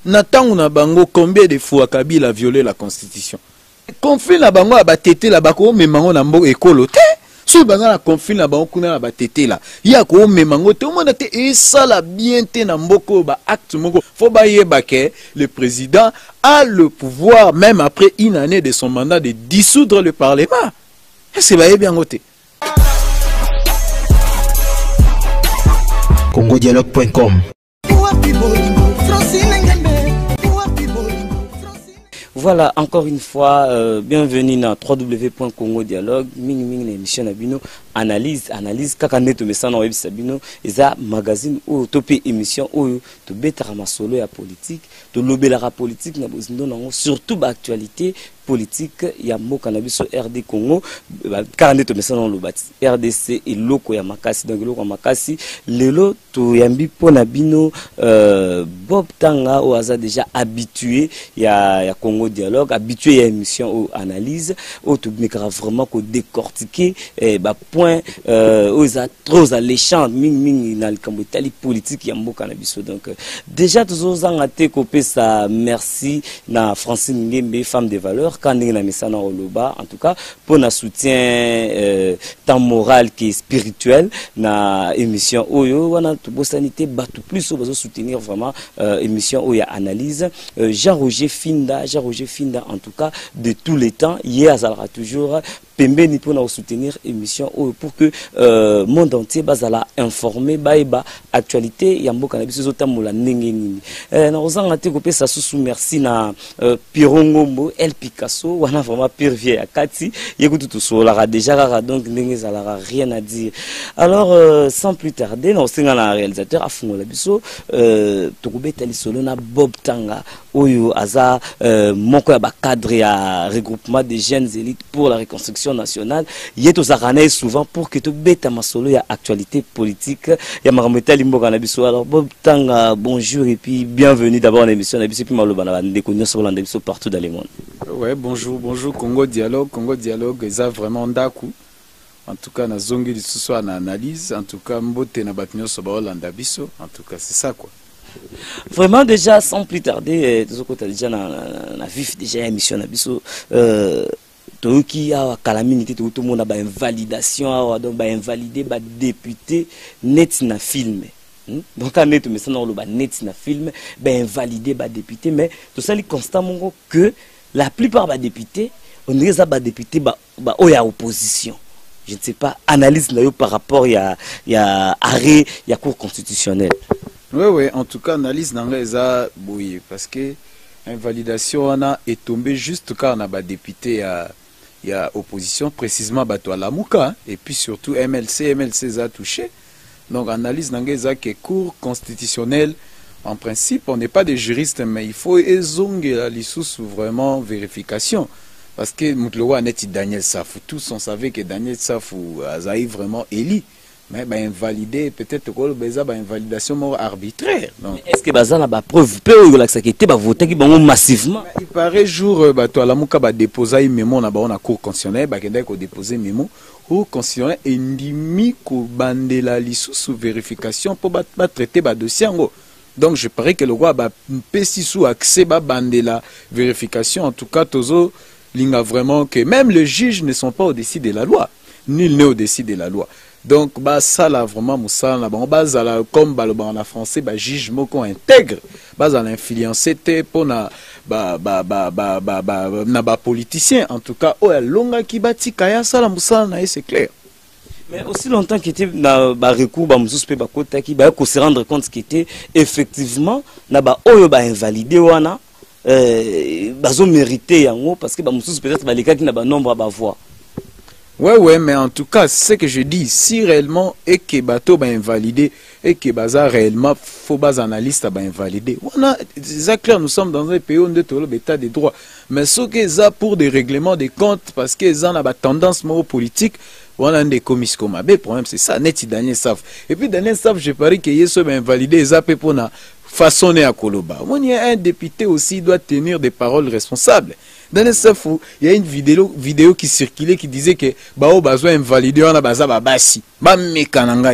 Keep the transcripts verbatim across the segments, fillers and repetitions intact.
Natango na bango combien de fois Kabila a violé la constitution. Conflit na bango abatete la bako memango na mbo ekolo te. So banga na conflit na bango kuna na batete la. Ya ko memango te omona te et ça la bien te na mboko ba acte moko. Faut ba yeba ke le président a le pouvoir même après une année de son mandat de dissoudre le parlement. C'est ba yeba ngote. congo dialogue point com. Voilà, encore une fois, euh, bienvenue dans w w w point congo dialogue. Ming ming l'émission Nabino analyse, analyse. Kaka neto mesana web Sabino, eza magazine ou topé émission ou to betara masolo ya politique, to lobelara politique na bozindo nango surtout ba actualité politique ya mboka na biso R D Congo kaka neto mesana lo bati R D C et loko ya makasi donc loko ya makasi lelo to yambi pona bino euh, Bob Tanga ou aza déjà habitué ya ya Congo dialogue habitué à émission ou analyse ou to mekara vraiment ko décortiquer eh, ba point euh aux trop alléchant ming ming na le politique ya mboka na biso donc euh, déjà toujours zangate kopé ça merci na Francine Ngembe femme de valeur quand na misana oloba en tout cas pour na soutien euh, tant moral que spirituel na émission oyo wana to bosanité batu plus au besoin soutenir vraiment euh, émission oyo analyse euh, Jean-Roger Finda Jean-Roger Finda en tout cas de tous les temps hier azalera toujours pembeni pour nous soutenir émission pour que euh, monde entier bazala informé baeba actualité ya mboka na biso zotambola ndenge nini euh, na ozanga te kopé ça sous merci na euh, Pirongombo El Picasso wana vraiment pire vieux akati yekutu to solara déjà rara donc ndenge zalara rien à dire alors euh, sans plus tarder na osenga na réalisateur afungola biso euh, to kobeta lisolo na Bob Tanga oyo aza euh, moko ya ba cadre ya regroupement des jeunes élites pour la reconstruction nationale yeto zakane souvent pour que to beta masolo ya actualité politique ya marameta limboka na biso alors Bob Tanga bonjour et puis bienvenue d'abord à l'émission na biso puis maloba na ndeko nyonso bolanda biso partout dans le monde. Ouais, bonjour bonjour Congo dialogue Congo dialogue eza vraiment ndaku en tout cas na zongi lisusu na analyse en tout cas mbote na batnyoso bolanda biso en tout cas c'est ça quoi. Vraiment déjà sans plus tarder tout ce côté déjà na na vif déjà émission na biso euh qui a calamité tout le monde a ba invalidation donc ba invalider ba député net na film donc quand net mais ça non le ba net na film ba invalider ba député mais tout ça li constamment que la plupart ba députés on les a ba député ba ba oya opposition je ne sais pas analyse là par rapport il y a il y a arrêt il y a cour constitutionnelle. Oui oui en tout cas analyse dans les a bouillé parce que invalidation on a est tombé juste quand on a ba député à il y a opposition précisément bato à la Mouka et puis surtout M L C M L C a touché donc analyse n'angeza que cour constitutionnelle en principe on n'est pas des juristes mais il faut ezonge la lisusu vraiment vérification parce que Moutloa net Daniel Safou tous on savait que Daniel Safou a eu vraiment élu mais bah invalidé peut-être que beza ba invalidation mort arbitraire donc est-ce que baza na ba preuve peu yo la ça qui était ba voter qui bango massivement il paraît jour bato à la muka ba déposer mémo na ba na cour constitutionnelle ba kenda ko déposer mémo cour constitutionnelle endimi ko bandela lisusu vérification pour ba traiter ba dossier ngo donc je parie que le roi ba pesi sous accès ba bandela vérification en tout cas tozo linga vraiment que même les juges ne sont pas au-dessus de la loi nul n'est au-dessus de la loi. Donc, bah, ça là, vraiment, moussa, là, bon, bah, ça là, comme, bah, le, bah, en français, bah, juge, moko intègre, bah, ça l'influencé, te, pour na, bah, bah, bah, bah, bah, bah, na, bah, politicien, en tout cas, oh, longa qui bâti, kaya, ça là, moussa, là, c'est clair. Mais aussi longtemps qu'il était, na, bah, recours, bah, moussa, bah, kota, qui, bah, qu'on se rendre compte qu'il était, effectivement, na, bah, oh, bah, invalidé, wana, euh, bah, ont mérité, en haut, parce que, bah, moussa, peut-être, bah, les cas qui n'a pas nombre à bah, voix. Ouais, ouais, mais en tout cas, c'est ce que je dis. Si réellement, et que bateau va invalider, et que baza réellement, faut bas analyste va invalider. On a, c'est clair, nous sommes dans un pays où on est l'état des droits. Mais ce que ça pour des règlements des comptes, parce que ça a tendance moro politique, on a des commissions comme le problème, c'est ça, net, Daniel Saf. Et puis, Daniel Saf, j'ai parie qu'il y a ce va invalider, ça peut pour na façonner à Koloba. On y a un député aussi, doit tenir des paroles responsables. Dans le Safou, il y a une vidéo, vidéo qui circulait qui disait que Bao Bazo invalider on a Baza Babasi. Ba mekanangai.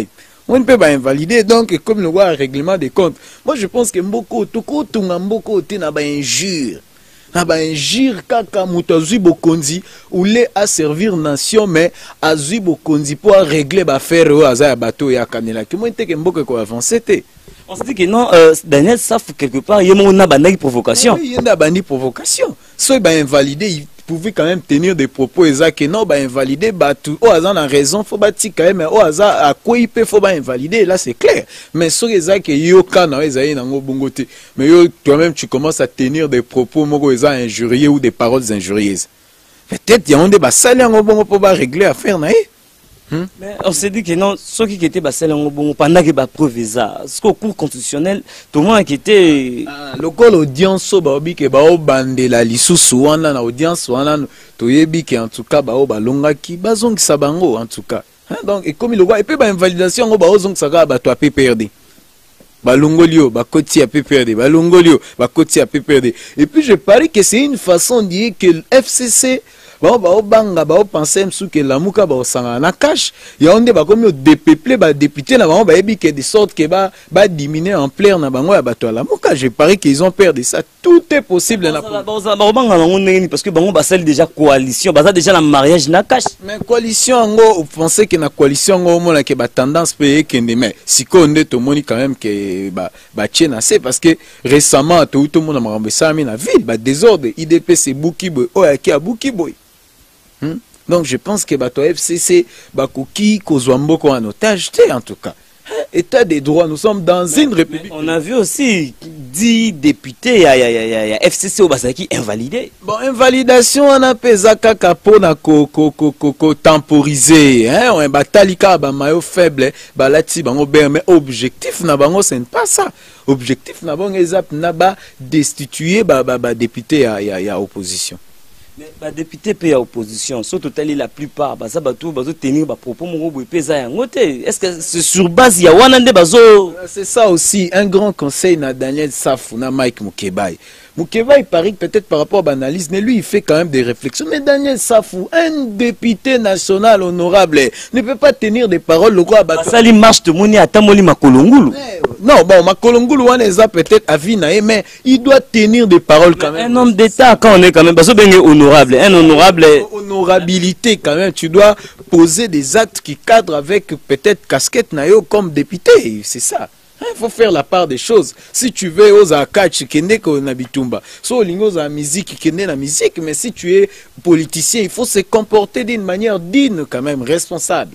on ne peut pas invalider. Donc, comme le voit le règlement des comptes, moi je pense que Mboko, Toko, Tunga Mboko, Tina ba injure. Na ba injure kaka mutazui bokonzi ou les à servir nation, mais à zui bokonzi pour régler ba faire au hasard bateau ya kanela. Comment était que Mboko ko avancer? On se dit que non, euh, Daniel Safou, quelque part, il y a une bande provocation. Il y a une bande provocation. Soit il va invalider, il pouvait quand même tenir des propos exacts que non, il va invalider, bah, tout, au hasard, a raison, faut pas dire quand même, au hasard, à quoi il peut, faut pas invalider, là c'est clair. Mais soit exact que yo kana, ils aient un bon côté. Mais yo, toi-même, tu commences à tenir des propos, mogo, injurieux ou des paroles injurieuses. Peut-être, il y a un débat, ça, il y a un bon pour régler affaire, naïe. Hmm? Mais on s'est dit que non, ceux qui étaient bon, pendant que la preuve est ça, ce qu'au cours constitutionnel, tout le monde qui était. Le col audience, baobi que bao bande la lisusu wana na audience wana, toyebi que en tout cas bao balonga ki bazong sabango en tout cas. Donc et comme il le voit, et puis ba invalidation ngo bao zong saka ba to a P P R D. Balongolio, ba koti a P P R D, balongolio, ba koti a P P R D. Et puis je parie que c'est une façon de dire que le F C C ba ba banga ba penser msou que la muka ba sanga na cash ya onde ba comme dépeupler ba député na ba ba ebi que de sorte que ba ba diminuer en plein na bango ya bato la muka. Je parie qu'ils ont perdu ça. Tout est possible na parce que bango ba celle déjà coalition ba déjà la mariage na cash. Mais coalition ngo vous pensez que na coalition ngo mona que ba tendance payer kende mais si ko onde to moni quand même que ba ba tchena c'est parce que récemment tout tout monde m'a ça na ville ba désordre I D P c'est Bukiboy o ya ki a Bukiboy. Hmm? Donc je pense que bato F C C bakoki kozwamboko en otage en tout cas. État des droits, nous sommes dans mais, une république. On a vu aussi dix députés ya, ya, ya, ya, F C C au Basaki invalidés. Bon, invalidation on a pesé kaka pona ko ko ko ko ko temporiser hein, on batalika ba mayo faible ba lati bango ben mais objectif na bango c'est pas ça. Objectif na bango ezap na ba destituer ba ba, ba député ya ya, ya opposition. Les députés payent opposition, surtout la plupart, bah ça va tout, bah tenir bah propos mon gros pesa en côté. Est-ce que c'est sur base il y a wanande bazo? C'est ça aussi un grand conseil na Daniel Safou na Mike Mukebai. Mukebai paraît peut-être par rapport à l'analyse, mais lui il fait quand même des réflexions. Mais Daniel Safou, un député national honorable, ne peut pas tenir des paroles le roi bateau. Ça lui marche de moni à Tamoli Makolongulu. Non, bon, Makolongulu on est peut-être à Vinae, mais il doit tenir des paroles quand même. Un homme d'État quand on est quand même parce que honorable, un honorable. Honorabilité quand même, tu dois poser des actes qui cadrent avec peut-être casquette nayo comme député, c'est ça. Il faut faire la part des choses. Si tu veux aux akachi kende ko na bitumba, so lingo za musique kende na musique, mais si tu es politicien, il faut se comporter d'une manière digne quand même, responsable.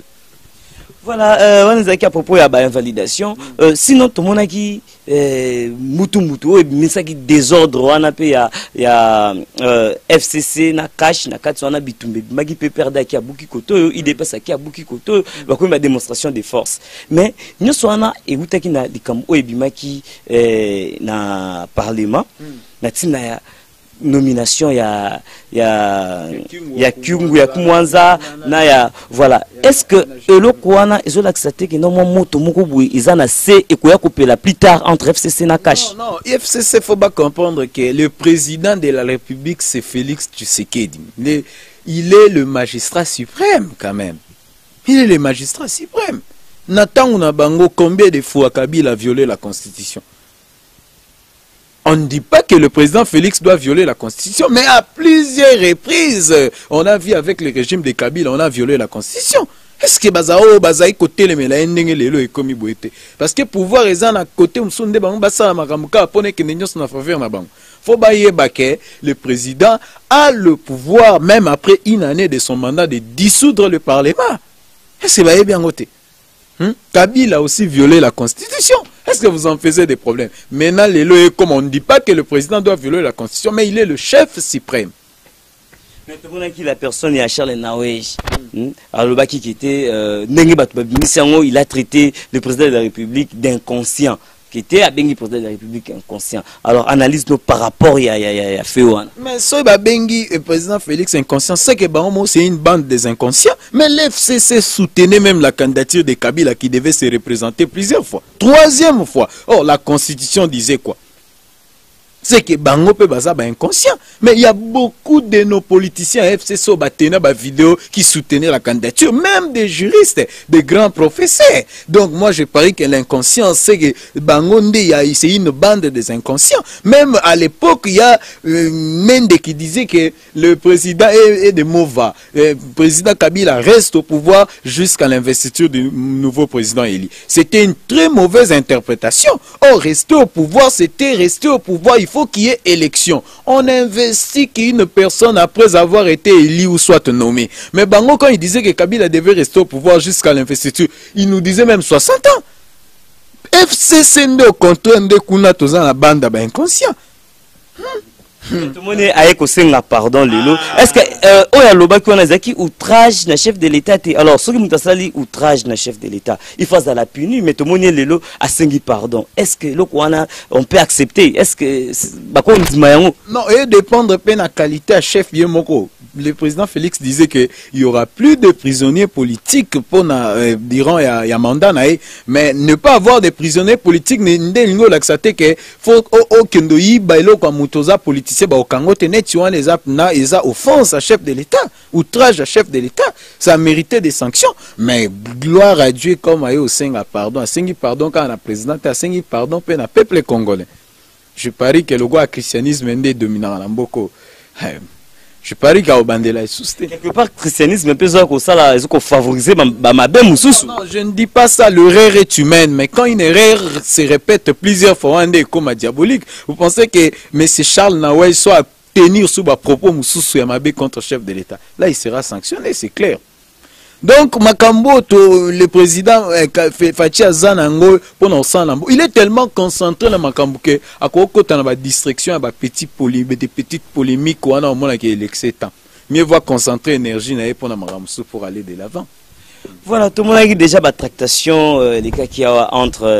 Voilà, on est à propos de l'invalidation. Sinon, tout le monde a qui mutu mutu, mais ça qui désordre, on a il y a F C C, na cash, na quatre, on a bitumbe, magi peut perdre qui a beaucoup koto, il dépasse qui a beaucoup koto, bah comme la démonstration de force. Mais nous sommes et vous qui na di kam o ebima qui na parlement, na tina nomination ya ya ya Kyungu ya Kumwanza na ya voilà. Est-ce que eloko wana ezo accepter que non moi moto moko boui izana C et koya kopela plus tard entre F C C na cash? Non non, F C C faut pas comprendre que le président de la République c'est Félix Tshisekedi. Il, il est le magistrat suprême quand même. Il est le magistrat suprême. Nathan na bango combien de fois Kabila a violé la constitution? On ne dit pas que le président Félix doit violer la Constitution, mais à plusieurs reprises, on a vu avec le régime de Kabila, on a violé la Constitution. Est-ce que Bazao, Bazaï, côté les mélanes, les commis boité? Parce que pouvoir est à côté, on sonde bango, basa, maramuka, pone que n'ayons na faveur na bango. Faut bailler baké, le président a le pouvoir, même après une année de son mandat, de dissoudre le Parlement. Est-ce que bailler bien côté? Hmm? Kabila a aussi violé la Constitution. Est-ce que vous en faisiez des problèmes? Maintenant, les lois, comme on ne dit pas que le président doit violer la Constitution, mais il est le chef suprême. Maintenant, qui la personne est à Charles Naouej, alors le baki qui était, il a traité le président de la République d'inconscient. Qui était à Bengi président de la République inconscient. Alors analyse nous par rapport à à Féouane. Mais ce Bengi et président Félix inconscient, c'est que c'est une bande des inconscients. Mais l'F C C soutenait même la candidature de Kabila qui devait se représenter plusieurs fois. Troisième fois. Or la Constitution disait quoi? c'est que bango pe baza ba inconscient. Mais il y a beaucoup de nos politiciens F C S O batena ba vidéo qui soutenaient la candidature, même des juristes, des grands professeurs. Donc moi je parie que l'inconscient c'est que bango nde il y a c'est une bande des inconscients. Même à l'époque il y a euh, Mende qui disait que le président est, est de Mova. Le président Kabila reste au pouvoir jusqu'à l'investiture du nouveau président élu. C'était une très mauvaise interprétation. Or rester au pouvoir c'était rester au pouvoir. Il faut qu'il y ait élection. On investit qu'une personne après avoir été élu ou soit nommé. Mais Bango, quand il disait que Kabila devait rester au pouvoir jusqu'à l'investiture, il nous disait même soixante ans. F C C au contraire de Kuna Tozan la bande inconscient. Tout le monde a écouté pardon Lelo. Est-ce que euh oya loba qui on a zaki outrage na chef de l'État? Alors ceux qui mutasali outrage na chef de l'État, il faut à la punir, mais tout le monde Lelo a sengi pardon. Est-ce que le Kwana on peut accepter? Est-ce que bako ndimayango? Non, et dépendre peine à qualité à chef Yemoko. Le président Félix disait qu'il y aura plus de prisonniers politiques pour euh, durant ya, ya mandat nae, mais ne pas avoir de prisonniers politiques n'ingo l'axate que faut au kendo yi bailo kwa mutoza politicien ba okango tene tuan les ap na eza offense à chef de l'État, outrage à chef de l'État, ça méritait des sanctions. Mais gloire à Dieu comme ayo au senga pardon, a sengi pardon quand la présidente a sengi pardon pe na peuple congolais. Je parie que le gars christianisme est dominant en Mboko. Je parie qu'à Obandela est sousté. Quelque part, le christianisme peut favoriser ma belle moussous. Non, je ne dis pas ça, l'erreur est humaine, mais quand une erreur se répète plusieurs fois, on est comme diabolique. Vous pensez que M. Charles Nawel soit tenir sous ma propos moussous Yamabe contre le chef de l'État? Là, il sera sanctionné, c'est clair. Donc, Makambo, le président Fachi Azanango, il est tellement concentré dans Makambo que, à côté de la distraction, des petites polémiques, on a au moins l'excédent. Mieux vaut concentrer l'énergie pour aller de l'avant. Voilà, tout le monde a déjà la tractation, euh, les cas qu'il y a entre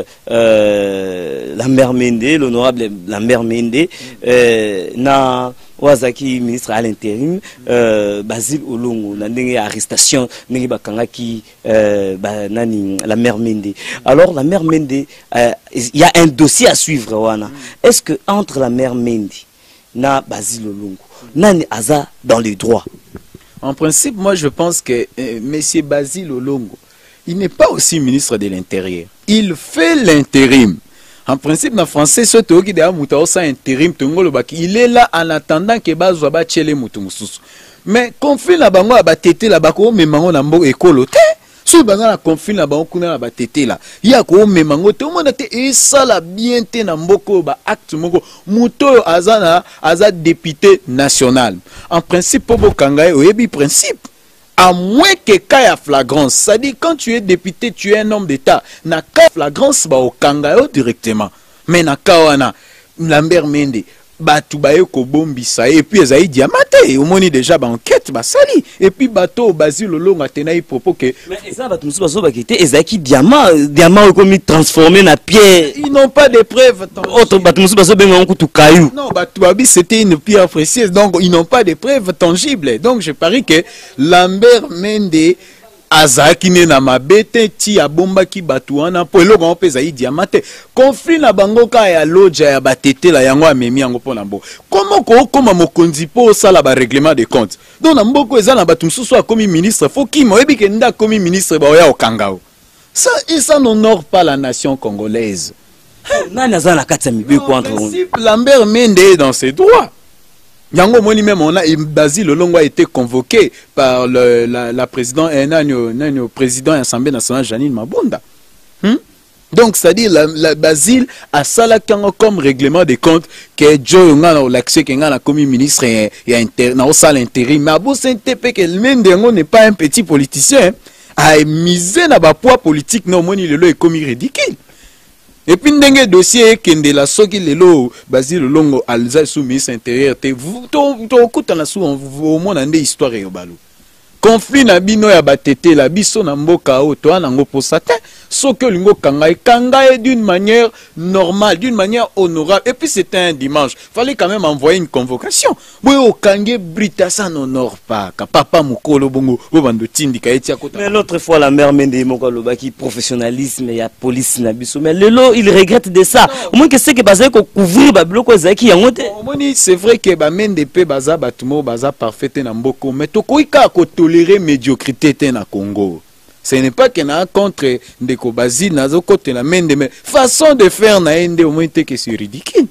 euh, la mère Mende, l'honorable la mère Mende, euh, na Wazaki, ministre à l'intérim, euh, Basile Olongo, na ndenge arrestation, ndenge bakangaki, euh, ba, nani, la mère Mende. Alors, la mère Mende, il euh, y a un dossier à suivre, wana. Est-ce que entre la mère Mende, na Basile Olongo, nani aza dans les droits? En principe, moi je pense que euh, M. Basile Olongo, il n'est pas aussi ministre de l'Intérieur. Il fait l'intérim. En principe, dans le français, ce qui est intérim, il est là en attendant que Bazou va tchelé moutoumoussous. Mais conflit la bango a tété la bako, mais mango nambo écoloté. So banga la conflit la bango kuna la batété là. Ya ko me mango te mo nate et ça la bien te na mboko ba acte moko muto azana aza député national. En principe pour Bokangaye oyebi principe. À moins que kaya flagrance, ça dit quand tu es député, tu es un homme d'État. Na kaya flagrance ba Okangayo directement. Mais na kawana Lambert Mende batu baye ko bombisa et puis ezaï diamate au moni déjà ba enquête ba sali et puis bateau Basile Olongo atenaï propos que mais ça batu musu baso ba kité ezaki diamant diamant comme transformé na pierre. Ils n'ont pas de preuves. Autre batu musu baso benga nkutu caillou. Non, batu babi c'était une pierre précieuse donc ils n'ont pas de preuves tangibles. Donc je parie que Lambert Mende azaki ne na mabete ti ya bomba ki batu wana po eloko peza yi diamante conflit na bango ka ya loja ya batete la yango amemi yango pona mbo comment ko koma mokonzi po sala ba règlement de compte donc na mboko eza na batu msusu akomi ministre faut ki moyebi ke nda komi ministre ba oya okangao ça et ça n'honore pas la nation congolaise. Nani azana kati ya mibe ko entre Lambert Mende est dans ses droits. Yango Moni même on a Basile Olongo a été convoqué par le, la, la président et le président de l'Assemblée nationale Janine Mabunda. Hmm? Donc c'est-à-dire la, la Basile a ça comme règlement des comptes que Joe Ngana ou l'accès que Ngana comme ministre et na salle intérim. Mais Abou Saint-Tepe que le même Dengo n'est pas un petit politicien a misé na ba poids politique non Moni le lo est comme ridicule. Et puis ndenge dossier kende la soki lelo Basile Olongo alza sous ministre intérieur te vous to to kutana sous au moins ande histoire yo balo. conflit na bino ya batete la biso na mboka o to na ngoposa te soki lingo kanga kanga d'une manière normale, d'une manière honorable. Et puis c'était un dimanche, fallait quand même envoyer une convocation. Oui, au kange brita ça n'honore pas. Ka papa mukolo bongo o bando tindi ka etia kota. Mais l'autre fois la mère Mende moko lobaki professionnalisme ya police na biso. Mais lelo il regrette de ça. Au moins que c'est que bazai ko couvrir ba bloko zaki yango te. C'est vrai que ba Mende pe baza batumo baza parfait na mboko, mais to koika ko tolérer médiocrité te na Congo. Ce n'est pas qu'il y a contre Ndeko Bazi, nazo côté la Mende, mais façon de faire na ende au moins que c'est ridicule.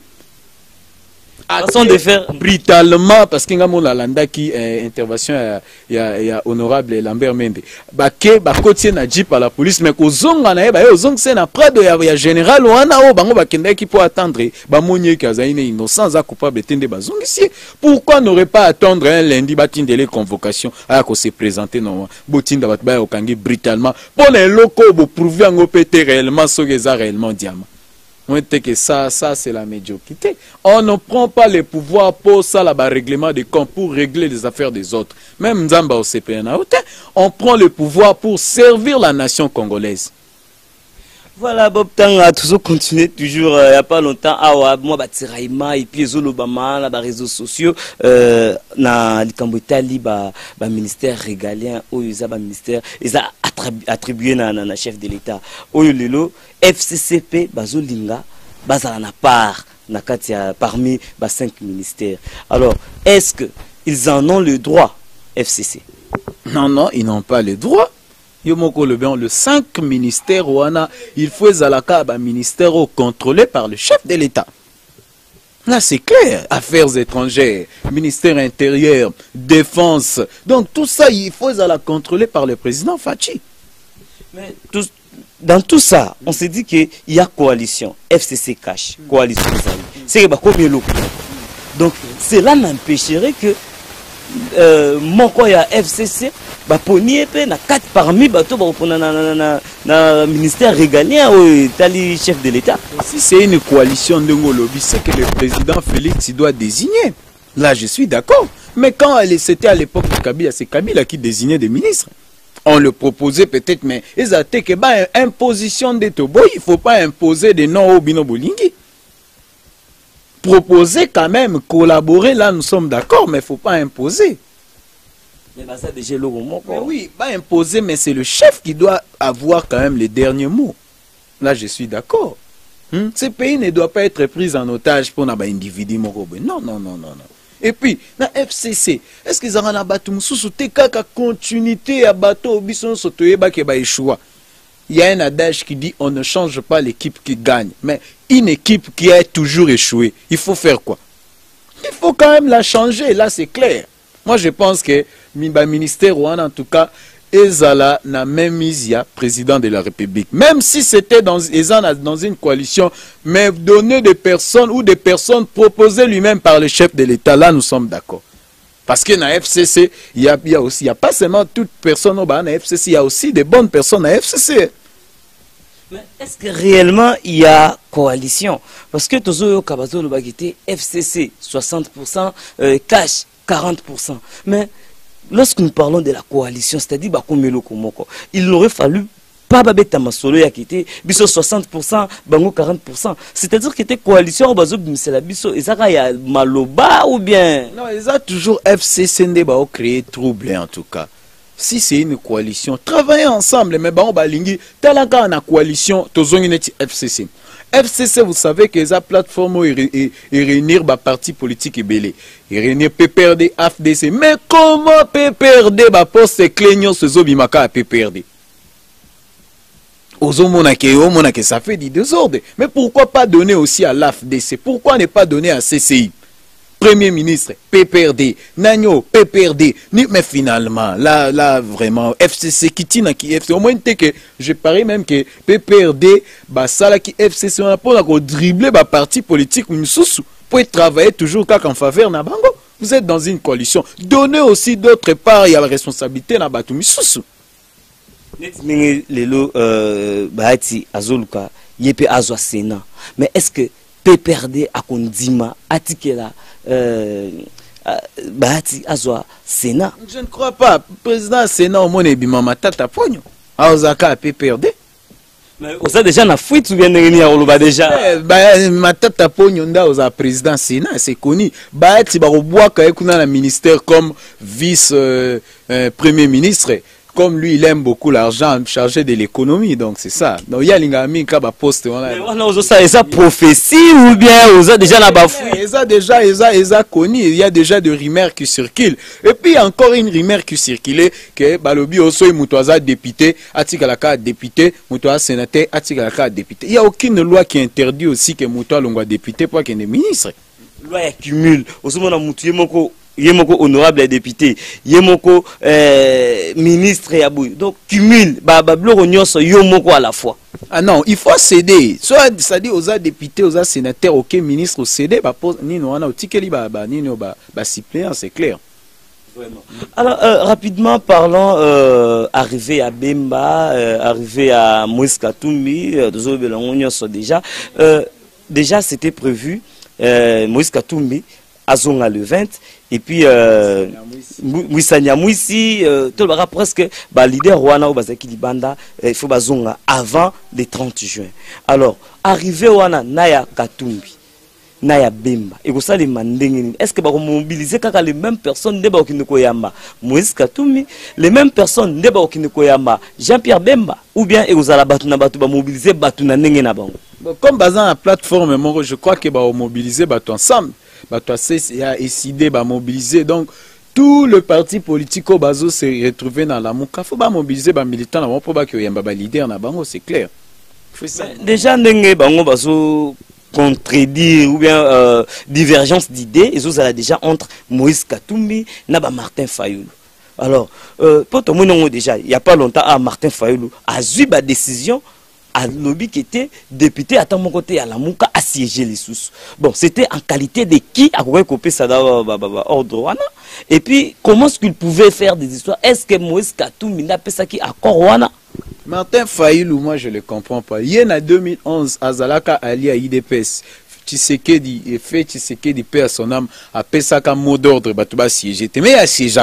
Façon de faire brutalement parce qu'il y a mon landa qui intervention il y a il y a honorable Lambert Mende. Ba ke ba côté na jeep à la police mais ko zonga na ba yo zonga c'est na près de ya général wana o bango ba kende qui pour attendre ba monye ki azaine innocent a coupable tende ba zonga ici. Pourquoi n'aurait pas attendre un lundi ba tindele convocation à ko se présenter non botinda ba ba okangi brutalement pour les locaux pour prouver ngo pété réellement ce que ça réellement diamant. On était que ça, ça c'est la médiocrité. On ne prend pas les pouvoirs pour ça, là, bas règlement des comptes, pour régler les affaires des autres. Même Nzamba au C P N A, on prend le pouvoir pour servir la nation congolaise. Voilà, Bob Tang a toujours continué, toujours, il n'y a pas longtemps, ah, moi, Batiraïma, et puis l'Obama, là, les réseaux sociaux, euh, na l'Ikambotali, bah, bah, ministère régalien, ou ils ont, bah, ministère, ils ont attribué na, na, na chef de l'État. Oyo lelo, F C C P, bazo linga, bazala na part, na katia, parmi, bah, cinq ministères. Alors, est-ce que ils en ont le droit, F C C? Non, non, ils n'ont pas le droit. Yomoko le bien, le cinq ministères ouana, il faut zalaka ba ministère contrôlé par le chef de l'État. Là c'est clair, affaires étrangères, ministère intérieur, défense. Donc tout ça il faut la contrôler par le président Fachi. Mais tout, dans tout ça, on s'est dit qu'il y a coalition, F C C cash, coalition. C'est que combien l'eau. Donc cela n'empêcherait que euh, mon quoi y a F C C bah ponier pe na quatre parmi bateau bah na na na na ministère régalien ou tali chef de l'État. Si c'est une coalition de Ngolobi, c'est que le président Félix doit désigner. Là je suis d'accord. Mais quand c'était à l'époque de Kabila, c'est Kabila qui désignait des ministres. On le proposait peut-être, mais ils attaquent que bah imposition des Tobo, il faut pas imposer des noms au Bino Bolingi. Proposer quand même, collaborer, là nous sommes d'accord, mais il ne faut pas imposer. Mais, bah, ça, déjà, le moment, mais oui, pas imposer, mais c'est le chef qui doit avoir quand même les derniers mots. Là, je suis d'accord. Hmm? Ce pays ne doit pas être pris en otage pour un individu. Non, non, non, non, non. Et puis, dans F C C, est-ce qu'ils ont un bateau sous la continuité à bateau il y a un adage qui dit on ne change pas l'équipe qui gagne, mais une équipe qui a toujours échoué, il faut faire quoi? Il faut quand même la changer, là c'est clair. Moi je pense que le ministère ou en tout cas, Ezala n'a même mis président de la République. Même si c'était dans, dans une coalition, mais donner des personnes ou des personnes proposées lui-même par le chef de l'État, là nous sommes d'accord. Parce que dans la F C C, il y a, il y a aussi, il n'y a pas seulement toute personne au bas dans la F C C, il y a aussi des bonnes personnes à la F C C. Mais est-ce que réellement il y a coalition? Parce que Tozo Kabazo le bagité F C C soixante pour cent, euh, cash quarante pour cent. Mais lorsque nous parlons de la coalition, c'est-à-dire Bakomelo Komoko, il aurait fallu pas babeta masolo ya quitté biso soixante pour cent bango quarante pour cent, c'est-à-dire que était coalition bazo c'est la biso ezaka ya maloba ou bien non, ils ont toujours F C C ndé ba créer trouble en tout cas. Si c'est une coalition, travailler ensemble mais ba balingi talaka na coalition tozongi neti F C C. F C C, vous savez que la plateforme est réunir ba parti politique et belé. Et réunir P P R D, A F D C. Mais comment P P R D ba poste clénion ce zobimaka à P P R D? Que ça fait du désordre. Mais pourquoi pas donner aussi à l'A F D C? Pourquoi ne pas donner à C C I? Premier ministre, P P R D, Nagno, P P R D. Mais finalement, là, là, vraiment, F C C qui tient qui F C C. Au moins, que je parie même que P P R D, bah, ça là qui F C C, on a pas dribbler bah, parti politique ou pour travailler toujours en faveur na bango. Vous êtes dans une coalition. Donnez aussi d'autre part, il y a la responsabilité na batu misusu. Lelo bahati azoluka yepe azwa Sénat, mais est-ce que P P R D a kondima atikela euh bahati azwa Sénat. Je ne crois pas. Président Sénat au monde ebima matata ponyo. Aozaka a P P R D. Mais on a déjà na fuite ou bien n'engenia oloba déjà. Eh, bah matata ponyo nda oza président Sénat, c'est connu. Bahati ba robwaka ekuna na ministère comme vice euh, euh, premier ministre. Comme lui, il aime beaucoup l'argent chargé de l'économie, donc c'est ça. Donc il y a l'ingami qui a poste. Mais on a ça, ça prophétie ou bien on a déjà la bafouille. Ils ont déjà, ils ont, ils ont connu. Il y a déjà des rumeurs qui circulent. Et puis encore une rumeur qui circulait que Balobi Oso et Moutouaza député, Atikalaka député, Moutouaza sénateur, Atikalaka député. Il n'y a aucune loi qui interdit aussi que Moutouaza Longwa député pour qu'il y ait des ministres. Loi accumule. Aussi mon Moutouye Moko. Yemoko honorable député, Yemoko euh, ministre Yabou. Donc cumule, bah bah blogonyos Yomoko à la fois. Ah non, il faut céder. Soit ça dit aux députés, aux sénateurs, aucun ministre au céder, bah pose ni non on a tikeli bah bah ni non bah bah suppléant, c'est clair. Vraiment. Alors euh, rapidement parlant, euh, arrivé à Bemba, euh, arrivé à Moïse Katumbi, euh, déjà, euh, déjà c'était prévu euh, Moïse Katumbi. Azonga le vingt et puis euh, Mouissania Mouissi euh, tout le presque bah leader Rwanda ou Bazaki Libanda il faut bazonga avant le trente juin. Alors arrivé wana Naya Katumbi Naya Bemba et ça les mandengeni est-ce que ba mobiliser kaka les mêmes personnes ndeba okineko yamba Moïse Katumbi les mêmes personnes ndeba okineko yamba Jean-Pierre Bemba ou bien ezala batu na batu ba mobiliser batu na ndenge na bango comme bazan la plateforme moi je crois que ba mobiliser batu ensemble. Bah, toi, c'est a décidé de mobiliser. Donc, tout le parti politique au bazo s'est retrouvé dans la mouka. Il faut pas mobiliser les militants pour pas qu'il y ait un leader dans bango, c'est clair. Déjà, n'engé bango bazo contredire ou bien euh, divergence d'idées, ils ont déjà entre Moïse Katumbi et Martin Fayoulou. Alors, euh, pour tout le monde déjà, il n'y a pas longtemps, à Martin Fayoulou a eu la décision. À lobby qui était député à mon côté à la Mouka a siégé les sous. Bon, c'était en qualité de qui a coupé ça ordre. Et puis, comment est-ce qu'il pouvait faire des histoires? Est-ce que Moïse Katumbi n'a pas ça qui a Corwana? Martin Fayoulou, moi je ne le comprends pas. Il y a en deux mille onze, Azalaka Ali à I D P S. Tshisekedi et fait Tshisekedi paix à son âme, a fait ça comme mot d'ordre, Batouba siégé. Mais il y a siégé.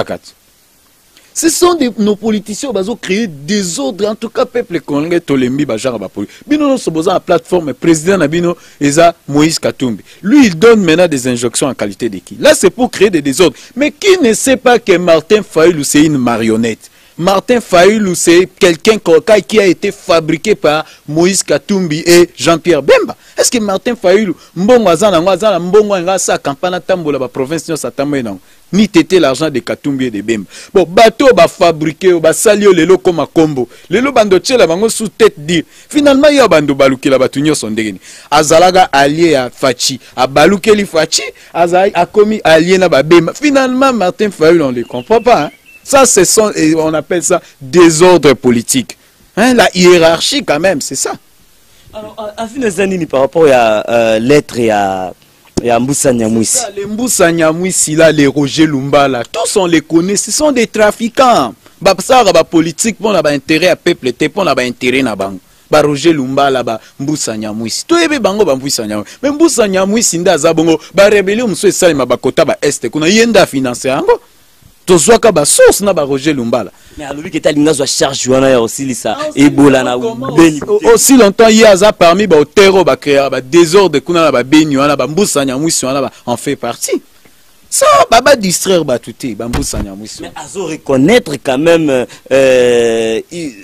Ce sont des, nos politiciens qui ont créé des ordres, en tout cas, peuple congolais, Tolembi, Bajar, Bapoli. Bino, nous sommes à la plateforme, président Nabino, Eza, Moïse Katumbi. Lui, il donne maintenant des injonctions en qualité de qui? Là, c'est pour créer des désordres. Mais qui ne sait pas que Martin Fayoulou, c'est une marionnette? Martin Fayoulou, c'est quelqu'un qui a été fabriqué par Moïse Katumbi et Jean-Pierre Bemba. Est-ce que Martin Fayoulou, Mbongo Azana, Azana, Mbongo Ngasa, Kampana Tambola, la province de Satamé, non? Ni tété l'argent de Katumbi et de Bemba. Bon, bateau va fabriquer, va salio lelo comme un combo. Lelo bando tchela bango sous tête dire. Finalement, il y a bando baluki la batunyo son dégeni. Azalaga allié à Fachi, à baluki li Fachi, Azai a commis allié na Bemba. Finalement, Martin Fayoulou, on ne le comprend pas. Hein? Ça, c'est son, on appelle ça désordre politique. Hein? La hiérarchie, quand même, c'est ça. Alors, à fin des années, par rapport à euh, l'être et à. Il y a Mboussa Nyamouissi. Les Mboussa Nyamouissi, là, les Roger Lumbala, tous on les connaît, ce sont des trafiquants. Ça, la politique, pour la intérêt à peuple, pour la intérêt à banque. Ba Roger Lumbala, ba Mboussa Nyamouissi. Tout est bango ba Mboussa Nyamouissi. Mais Mboussa Nyamouissi, nda zabongo, ba rébellion, monsieur Salima Bakota, ba Est, qu'on a yenda financé ango. Tozwaka ba source na ba Roger Lumbala. Mais à lui qui est linga zo charge wana ya aussi lisa Ebola na beni. Aussi longtemps il y a ça parmi ba terreau ba créer ba désordre kuna na ba beni wana ba Mboussa Nyamouissi wana en fait partie. Ça baba distraire ba touté ba Mboussa Nyamouissi. Mais azo reconnaître quand même euh,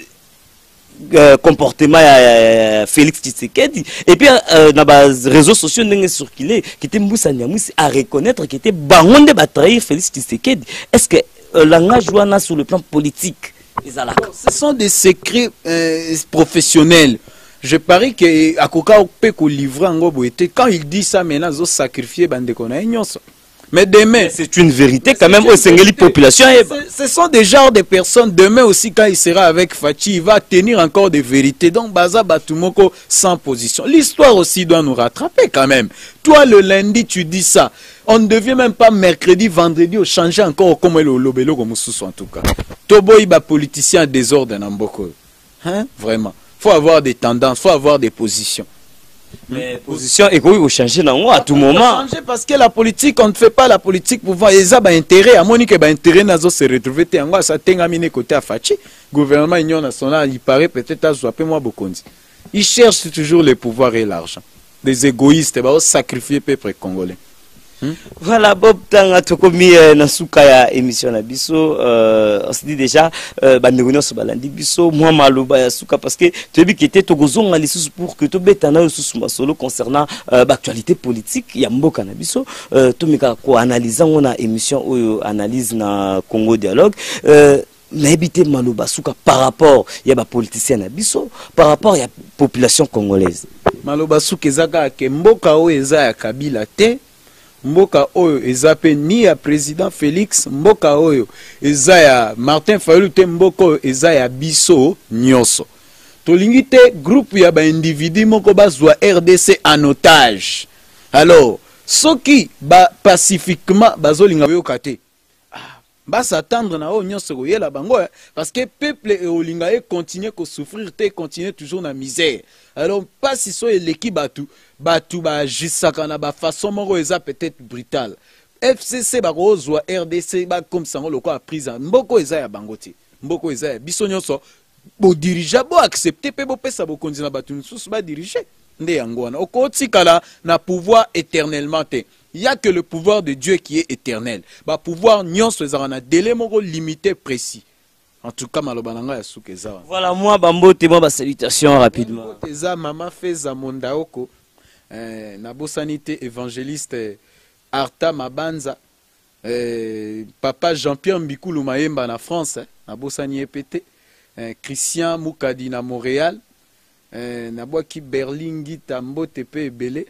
euh comportement euh, Félix Tshisekedi et puis euh, dans les réseaux sociaux n'engé circulé qui était Mboussa Nyamouissi à reconnaître qui était bangonde ba trahir Félix Tshisekedi. Est-ce que euh, langage jouana sur le plan politique les alaka? Ce sont des secrets euh, professionnels. Je parie que Akoka peut qu'on livre en gobo était quand il dit ça maintenant ils ont sacrifié bande kona nyonso. Mais demain, c'est une vérité quand même au Sénégal population. Ce sont des genres de personnes. Demain aussi, quand il sera avec Fachi, il va tenir encore des vérités. Donc, Baza Batumoko sans position. L'histoire aussi doit nous rattraper quand même. Toi, le lundi, tu dis ça. On ne devient même pas mercredi, vendredi, au changer encore comme le lobelo comme sous en tout cas. Tobo iba politicien désordre n'amboko. Hein? Vraiment. Faut avoir des tendances, faut avoir des positions. Mais position égoïste au changer dans à tout moment. Changer parce que la politique, on ne fait pas la politique pour voir. Ils ont intérêt. À Monique, intérêt nazo se retrouver. T'es ça t'engamine côté à Fachi. Gouvernement Union nationale, il paraît peut-être à Zouapé moi Bokondi. Ils cherchent toujours le pouvoir et l'argent. Des égoïstes, bah, sacrifier le peuple congolais. Hmm? Voilà, Bob Tanga Tokomi Nasuka ya émission na biso. On se dit déjà, Bandegounion se balandi biso, moi Maloba ya Suka, parce que tu as vu qu'il était Togozon à l'issue pour que tu bétana sous solo concernant l'actualité politique. Il y a Mboka na biso. Tu m'as quoi analyser on a émission ou analyse na Congo Dialogue. N'habiter Maloba Suka par rapport il y a des politiciens na biso, par rapport il y a population congolaise. Maloba Suka ezaka ke Mboka o eza ya Kabila te. Mboka oyo ezape ni ya président Félix, mboka oyo eza ya Martin Fayulu te, mboka oyo eza ya biso nyonso. Tolingi te groupe ya ba individu moko bazwa R D C en otage. Alors, soki ba pacifiquement bazolinga yoka te. Ba s'attendre na o nyonso koyela bango parce que peuple e olinga e continuer ko souffrir te, continuer toujours na misère. Alors pas si so eleki batu batu ba jisaka na ba façon moko eza peut-être brutale. F C C ba kozwa R D C ba comme ça on le quoi prise mboko eza ya bango te. Mboko eza ya biso nyonso bo diriger bo accepter pe bo pesa bo konzina batu nsusu ba diriger nde yango wana okotikala na pouvoir éternellement te. Il n'y a que le pouvoir de Dieu qui est éternel. Bah pouvoir nyons un délai moko limité précis. En tout cas malobananga ya soukeza. Voilà moi bambo te moi ba salutation rapidement. Teza mama Feza Mondaoko euh na bosanité évangéliste Arta Mabanza euh, papa Jean-Pierre Mbikulu Mayemba na France na bosani epete euh, Christian Mukadi na Montréal euh, na boaki Berlingi Tambote pe ebele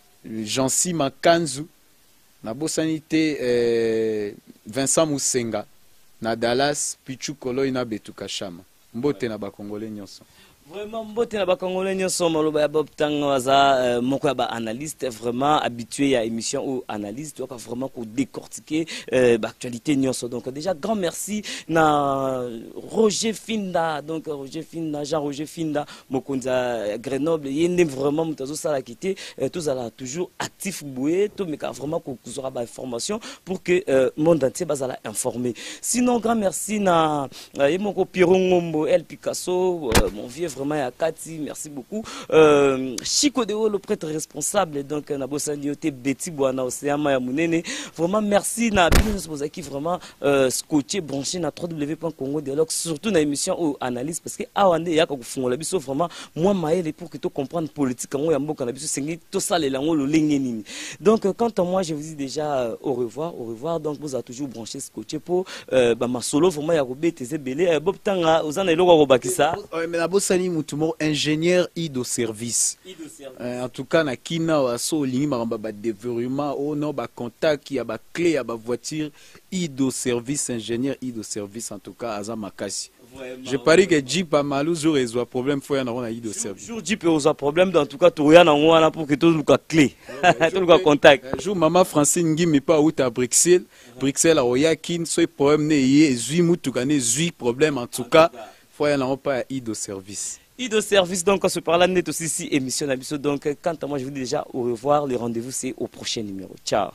Jansi Makanzu na bosanité euh, Vincent Musenga na Dallas Pichu Koloi na Betukashama mbote na bakongolais nyonso. Vraiment mbote na bakongolais nyonso maloba ya Bob Tanga waza moko ya ba analyste vraiment habitué à émission ou analyste doit vraiment ko décortiquer l'actualité nyonso. Donc déjà grand merci na Roger Finda, donc Roger Finda, Jean Roger Finda mokonza Grenoble yende vraiment mutazo sala kité tous ala toujours actif boué tout mais vraiment ko kuzora ba information pour que monde entier bazala informé. Sinon grand merci na yemoko Pierre Ngombo El Picasso mon vieux vraiment à Kati, merci beaucoup. Euh, Chico Deo, le prêtre responsable, donc Nabosaniote Betty Boana Océama Yamunene. Vraiment merci na qui vraiment euh, scotché branché na w w w point congo dialogue surtout na émission ou analyse parce que awande ya ko fungola biso vraiment moi maël pour que tu comprennes politique ngo ya mboka na biso sengi to salela ngo lo lengeni. Donc quant à moi je vous dis déjà euh, au revoir, au revoir. Donc vous a toujours branché scotché pour euh, ba ma solo vraiment ya ko beteze belé Bob Tanga ozana eloko ko bakisa. Mais na bosani mutumo ingénieur ido service. Ido service. Euh, en tout cas na kina waso lingi maramba ba déverrouillement o no ba contact ya ba clé ya ba voiture ido service ingénieur ido service en tout cas aza makasi. Je parie que Jeep a malou jour résout problème faut y en a ido service. Jour Jeep résout problème en tout cas tout rien en wana pour que tout le clé. Tout le contact. Jour maman Francine ngimi pas out à Bruxelles. Bruxelles a oyakin so problème né yé zui mutu kané zui problème en tout cas faut y en a pas ido service. Ido service donc on se parle net aussi ici émission Nabiso donc quant à moi je vous dis déjà au revoir, le rendez-vous c'est au prochain numéro. Ciao.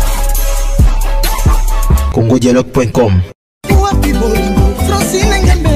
congo dialogue point com